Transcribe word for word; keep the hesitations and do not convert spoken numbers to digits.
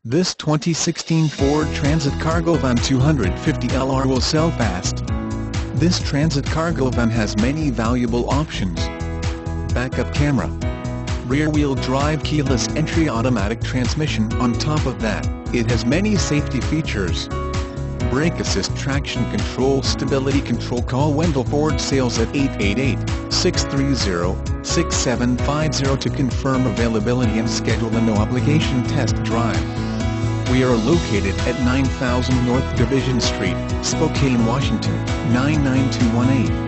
This twenty sixteen Ford Transit Cargo Van two fifty L R will sell fast. This Transit Cargo Van has many valuable options. Backup camera, rear-wheel drive keyless entry automatic transmission. On top of that, it has many safety features. Brake assist, traction control, stability control. Call Wendle Ford Sales at eight eight eight, six three zero, six seven five zero to confirm availability and schedule a no-obligation test drive. We are located at nine thousand North Division Street, Spokane, Washington, nine nine two one eight.